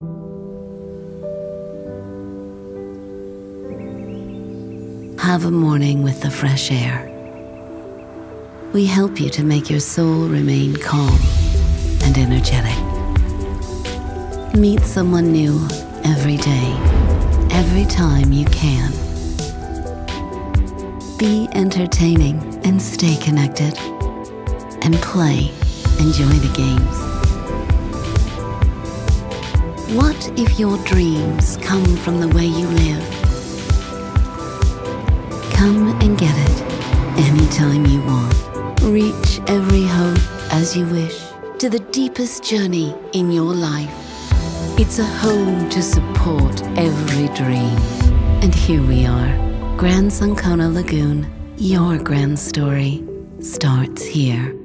Have a morning with the fresh air. We help you to make your soul remain calm and energetic. Meet someone new every day, every time you can. Be entertaining and stay connected. And play, enjoy the games. What if your dreams come from the way you live? Come and get it anytime you want. Reach every hope as you wish to the deepest journey in your life. It's a home to support every dream. And here we are, Grand Sungkono Lagoon. Your grand story starts here.